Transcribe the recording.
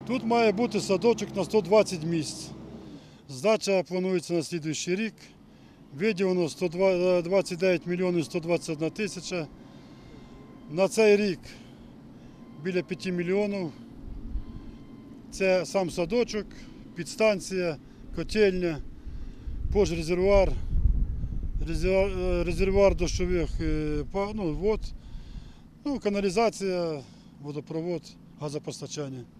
Тут має бути садочок на 120 місць. Здача планується на слідуючий рік. Виділено 29 мільйонів 121 тисяча. На цей рік біля 5 мільйонів. Це сам садочок, підстанція, котельня, пожрезервуар, резервуар дощових вод, каналізація, водопровод, газопостачання.